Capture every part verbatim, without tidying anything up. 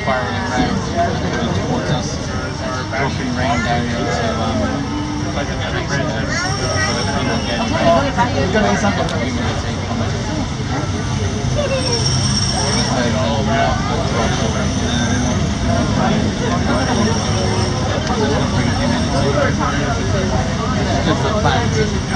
spiraling round coming towards us, dropping rain down into um, like a trees there. Not getting rain. Humidity coming. Just the fact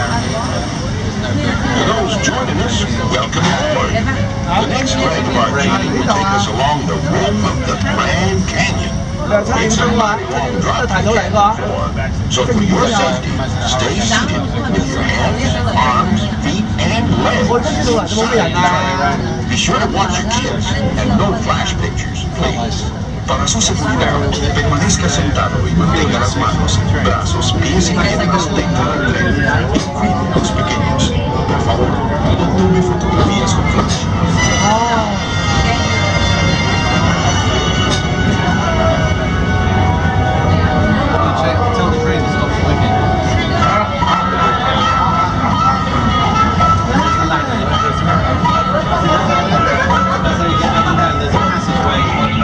For those joining us, welcome aboard. The next leg of our journey will take us along the rim of the Grand Canyon. It's a mighty long drop before, so for your safety, stay seated with your hands, arms, feet, and legs inside. Be sure to watch your kids and no flash pictures, please. Para su seguridad, permanezca sentado y mantenga las manos, brazos, pies y piernas dentro del tren. Cuide a los pequeños. Por favor, no tome fotografías con flash. Tell the train to stop smoking. That's how you get up and down. There's a passageway.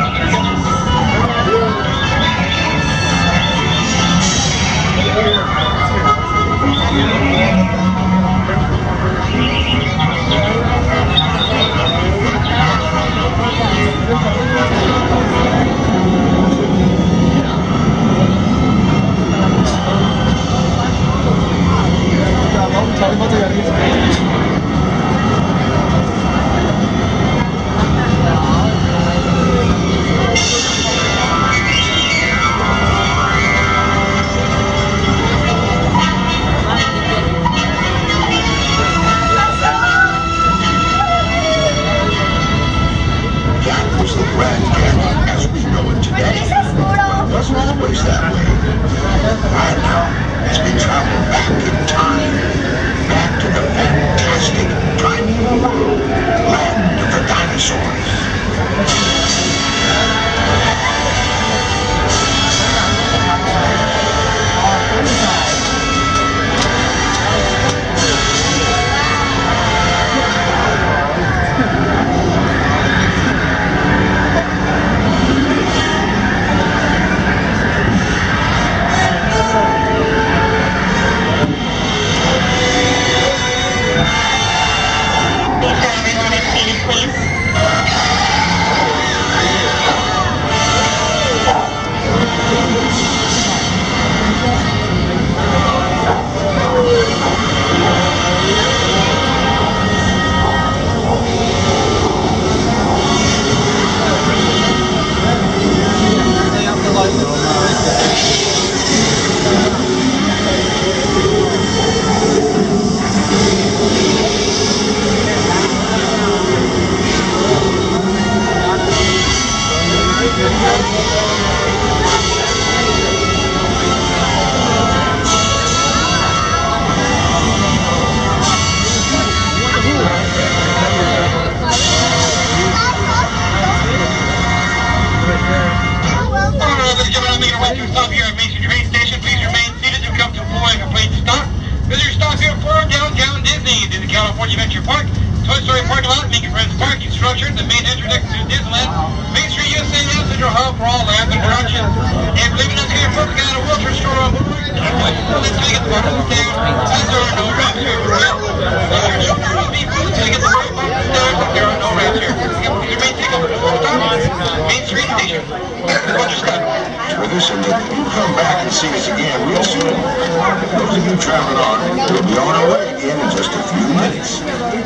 California Adventure Park, Toy Story Parking Lot, Mickey Friends Parking Structure, the main entrance to Disneyland, Main Street U S A, and Central Hall for all lands and attractions. And for leaving us here, folks, got a wheelchair store on board. Let's take it to the bottom of the stairs, as there are no ramps here for real. Let your children will be free to get the very bottom of the stairs, if there are no ramps here. Your main takeover to Main Street Station. Watch your step. With us, and you come back and see us again real soon. Those of you traveling on, we'll be on our way again in just a few minutes.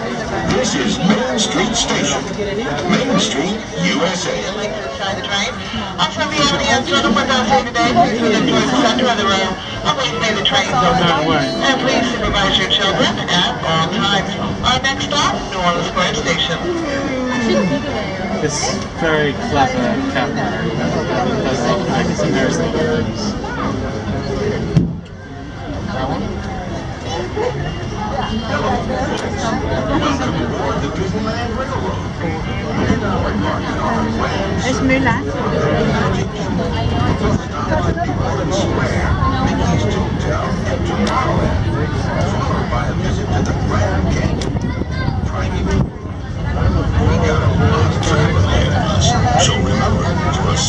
This is Main Street Station, Main Street, U S A. Inside the train. Also, the audience running with us here today, please enjoy the center of the room. Always stay the train open. And please supervise your children at all times. Our next stop, New Orleans Square Station. This very clever camera does a lot of things and there's the words. That one? The Disneyland Railroad. Es Müller. Mickey's Toontown and Tomorrowland, followed by a visit to the Grand Canyon. Primeval. We got a lot of travel ahead of us, so remember, for a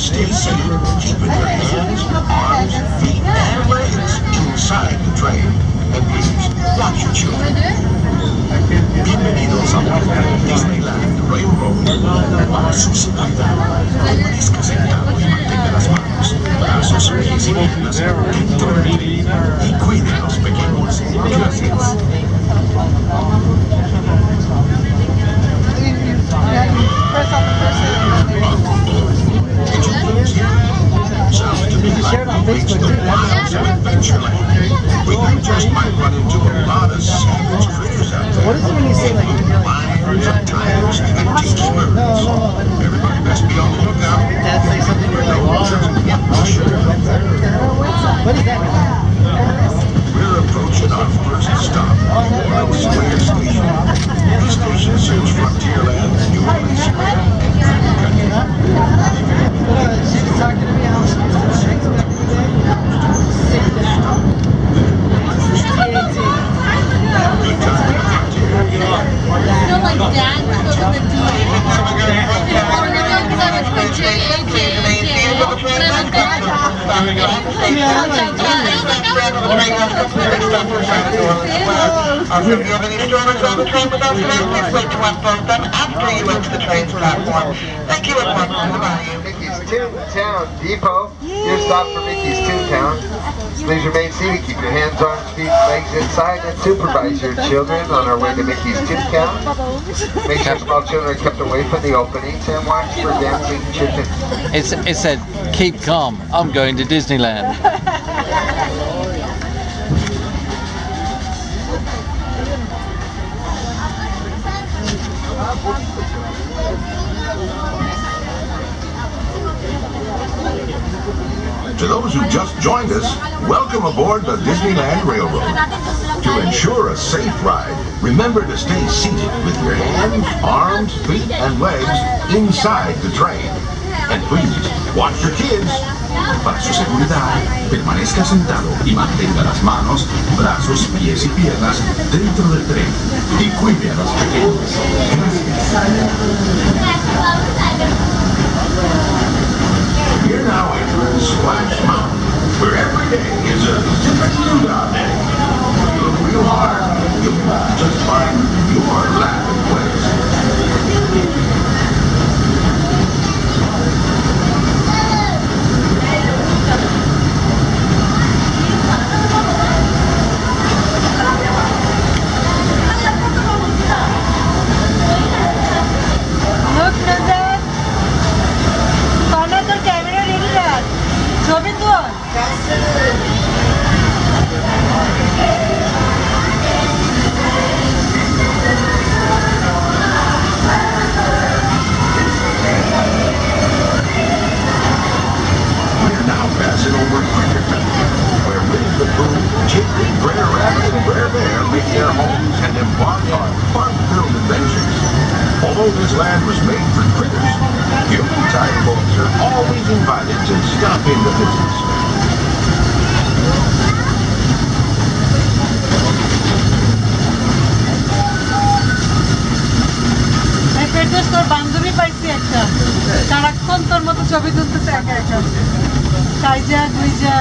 stay safe, keeping your hands, arms, feet, and legs inside the train. And please, watch your children. Bienvenidos a Disneyland Railroad. Para su seguridad, permanezca sentado y mantenga las manos, brazos, pies y piernas dentro del tren y cuide a los pequeños. Gracias. Sounds to me like we reached the wilds of Adventureland. But you just might run into a lot of savage critters out there. What is it when you say like Lions and tigers and teach birds. Everybody best be on the lookout. That's like something you're like, What is that? We're approaching our first stop, Orange Square Station. This station serves Frontierland, New Orleans, and Country. She's talking to me how she was sick every day. Sit down. Good time to Frontier. You know, like Dad was over the D A. Or the guy was like with J A J A J. Also, if you have any strollers on the train with us today, please wait to unfold them after you enter the train's platform. Thank you and welcome to Bayou. Mickey's Toontown Depot. Your stop for Mickey's Toontown. Please remain seated. Keep your hands, arms, feet, legs inside, and supervise your children on our way to Mickey's Toontown. Make sure small children are kept away from the openings and watch for dancing chickens. It's, it said, keep calm, I'm going to Disneyland. To those who just joined us, welcome aboard the Disneyland Railroad. To ensure a safe ride, remember to stay seated with your hands, arms, feet, and legs inside the train. And please, watch your kids. Para su seguridad, permanezca sentado y mantenga las manos, brazos, pies y piernas dentro del tren. Y cuide a los pequeños. We're now entering Splash Mountain, where every day is a different Utah day. If you look real hard, you'll just find your laughing place. Look, Nanda. Pana, the camera ready, yaar. Show it to us. We're now passing over Cricket Mountain, where Winnie the Pooh, Chicken, Brer Rabbit, and Brer Bear make their homes and embark on fun-filled adventures. Although this land was made for critters, human-type folks are always invited to stop in to visit. Ferdous, তোর বান্ধবী পাইছি একটা সারাক্ষণ তোর মতো ছবি তুলতেছে একা একা কাইজা গুইজা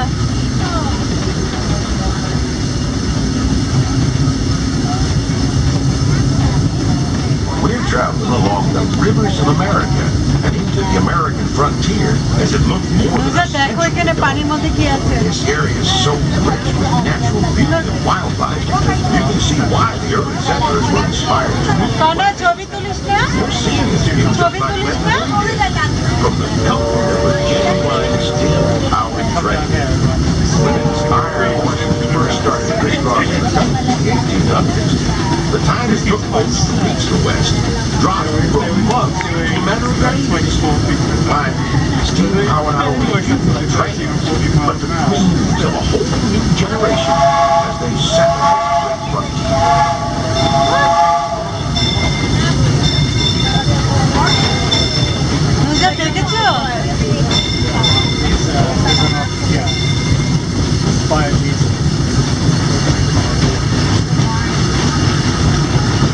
We're traveling along the rivers of America and into the American frontier as it looked more than a দেখো এখানে পানির মধ্যে কি আছে This area is so rich with natural beauty and wildlife. You can see why the early settlers were inspired to move. তোরা ছবি তুলিস না We're seeing this view just ছবি like তুলিস when না we did. From the Delta River genuine still powering train. When its iron horses first started crisscrossing the country in the eighteen hundreds, the time it took boats from east to west dropped from months to matter of days. Time, steam power not only fueled the trains, but the dreams of a whole new generation as they settled the frontier. দেখেছো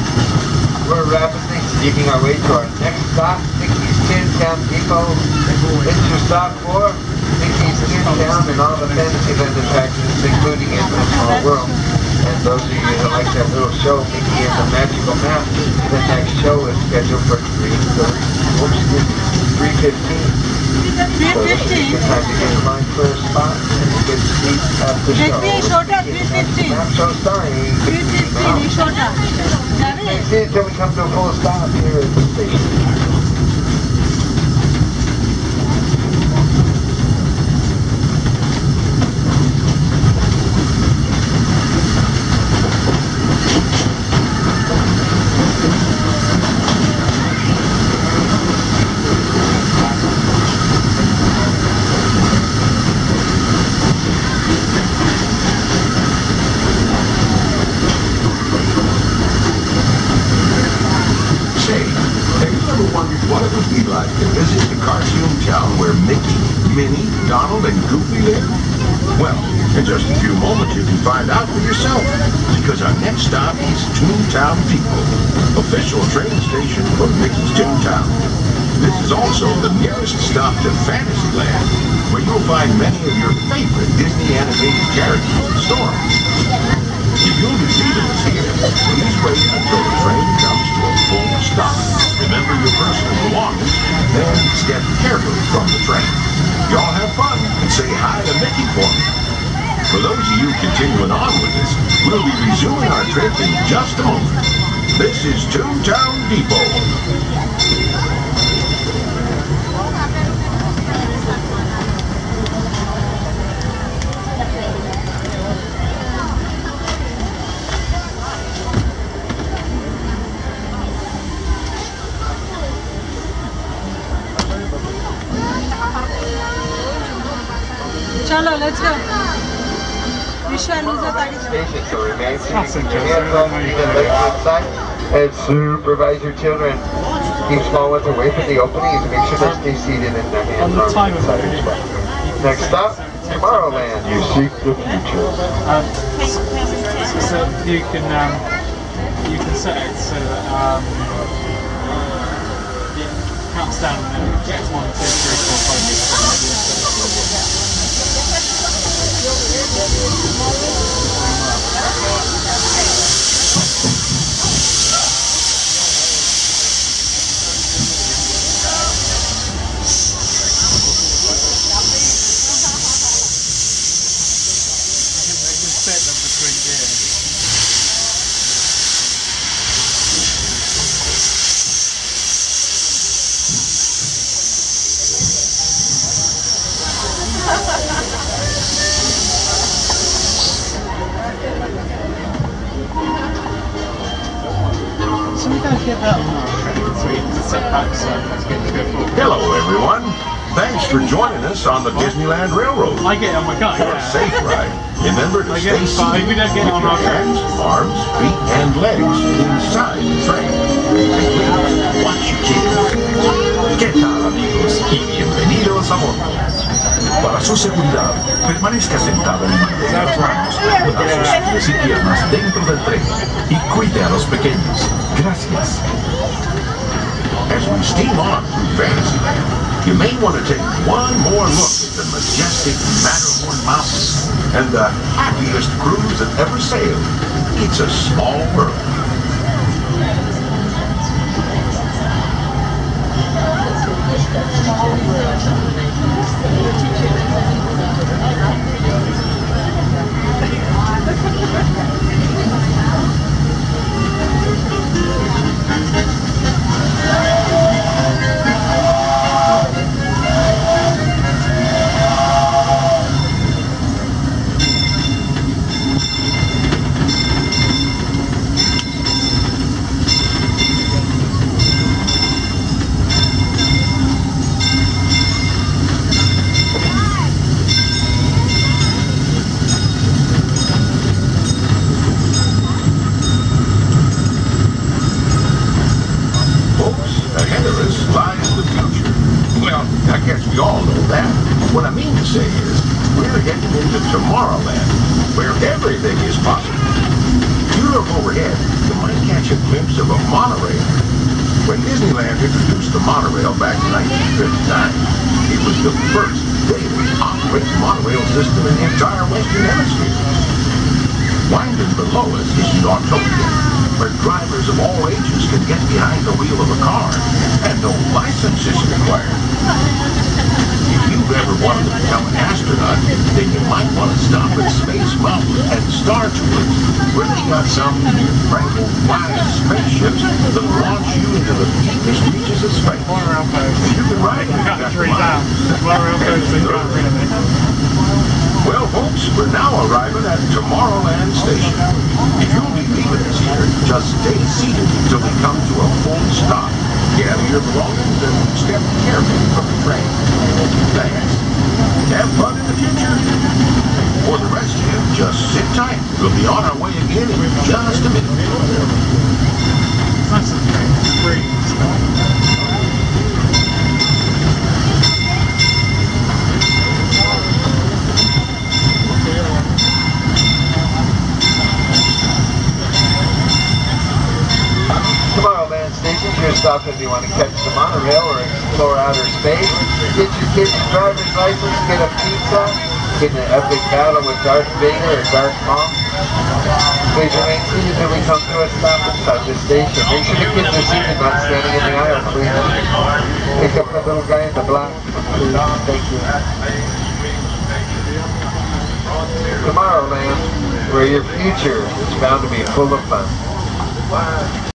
We're rapidly steaming our way to our next stop, Mickey's Toontown Depot. It's your stop for Mickey's Toontown and all the Fantasyland attractions, including in the small world. And those of you that like that little show, Mickey and the Magical Map, the next show is scheduled for three thirty. Oops, excuse me, three fifteen. So this is a good time to get in line for a spot and a good seat at the show. three fifteen. Map show starting three fifteen. Can't see it until we come to a full stop here at the station. What it would be like to visit the cartoon town where Mickey, Minnie, Donald, and Goofy live? Well, in just a few moments you can find out for yourself, because our next stop is Toontown Depot, official train station for Mickey's Toontown. This is also the nearest stop to Fantasyland, where you'll find many of your favorite Disney animated characters and stories. If you'll be leaving us here, please wait until the train comes to a full stop. Remember your personal belongings, then step carefully from the train. Y'all have fun and say hi to Mickey for me. For those of you continuing on with us, we'll be resuming our trip in just a moment. This is Toontown Depot. Chalo, let's go. Vishal, who's the target? Station, so remain seated, keep your hands on the feet and legs inside, and supervise your children. Keep small ones away from the openings and make sure they stay seated and their hands on inside as well. Next stop, Tomorrowland. You seek the future. Um, so, so you can um, you can set it so that um, it counts down and then it gets one, two, three, four, five, six, seven, eight, nine, Hello, everyone. Thanks for joining us on the Disneyland Railroad. I get on my car, For yeah. a safe ride, remember to I stay get it, but seated we don't get with on your our car. hands, arms, feet, and legs inside the train. And please, watch your kids. ¿Qué tal, amigos? Y bienvenidos a bordo. Para su seguridad, permanezca sentado y mantenga las manos, brazos, pies y piernas dentro del tren y cuide a los pequeños. Gracias. As we steam on through Fantasyland, you may want to take one more look at the majestic Matterhorn Mountains and the happiest cruise that ever sailed. It's a small world. What I mean to say is, we're heading into Tomorrowland, where everything is possible. If you look overhead, you might catch a glimpse of a monorail. When Disneyland introduced the monorail back in nineteen fifty-nine, it was the first daily operating monorail system in the entire Western Hemisphere. Winding below us is Autopia, where drivers of all ages can get behind the wheel of a car, and no license is required. If you've ever wanted to become an astronaut, then you might want to stop at Space Mountain and Star Tours, where they got some incredible flying spaceships that launch you into the deepest reaches of space. You can ride in that flight. Well, folks, we're now arriving at Tomorrowland Station. If you'll be leaving us here, just stay seated until we come to a full stop. Gather your belongings and step carefully from the train. Thanks. Have fun in the future. For the rest of you, just sit tight. We'll be on our way again in just a minute. That's great. Tomorrowland Station, your stop if you want to catch the monorail or explore outer space. Get your kids' driver's license, get a pizza, get an epic battle with Darth Vader or Darth Maul. Please remain seated until we come to a stop inside the station. Make sure the kids are seated, not standing in the aisle, please. Pick up the little guy in the black, please. Thank you. Tomorrowland, where your future is bound to be full of fun.